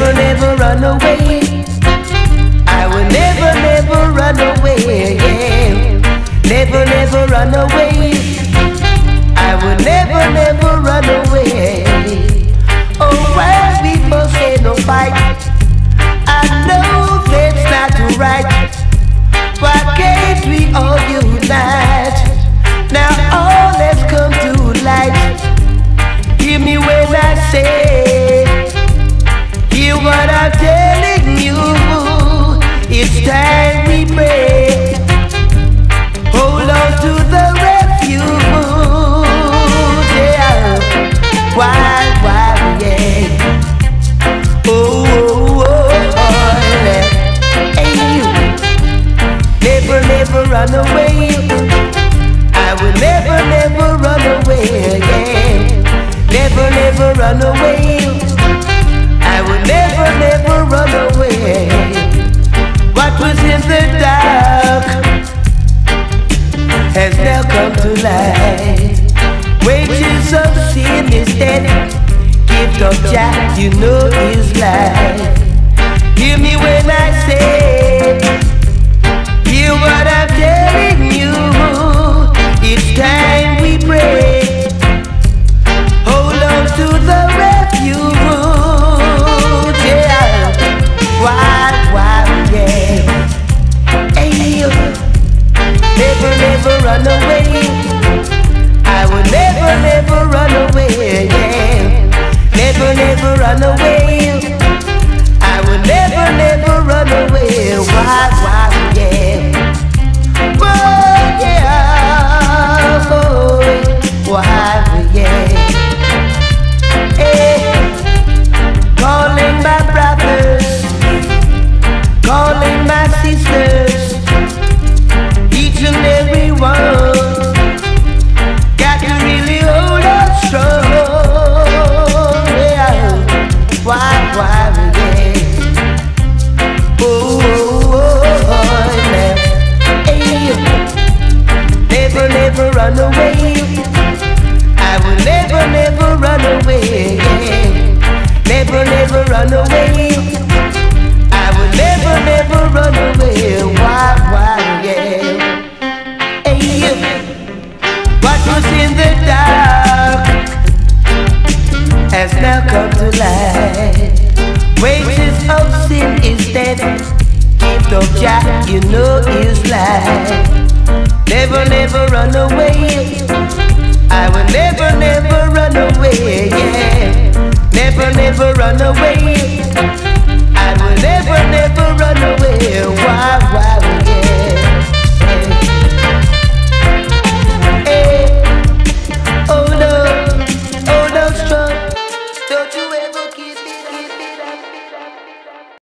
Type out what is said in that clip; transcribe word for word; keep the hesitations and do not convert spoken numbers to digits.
never, never run away. I will never, never run away. Yeah. Never, never run away. I will never, never run away. Oh, why people say no fight? I know that's not right. Why can't we all unite? Now all has come to light. Hear me when I say, hear what I'm telling you. It's time we pray. Hold on to the refuge. Yeah. Why, why, yeah. Oh, oh, oh, oh, yeah. Hey, you. Never, never run away. I will never, never run away. Yeah. Never, never run away. I will never, never run away. What was in the dark has now come to light. Wages of sin is death. Gift of Jah, you know, is life. Hear me when I say, hear what I'm telling you. It's time we pray. Hold on to the refuge. Yeah. Why, why, yeah. Hey, never, never run away. I will never, never run away. Yeah. Never, never run away. I will never, never run away. Why, why, yeah. Oh, yeah. Oh, why, yeah. Hey. Calling my brothers, calling my sisters, each and every one. Got to really hold on strong. Yeah. Why, why, yeah. Oh, oh, oh, oh, man. Hey. Never, never run away. I will never, never run away. Yeah. Never, never run away. I will never, never run away. Why, why, yeah. Hey, what was in the dark has now come to light. Wages of sin is death. Gift of Jah, you know, is life. Never, never run away. I will never, never run away. Yeah. Never, never run away.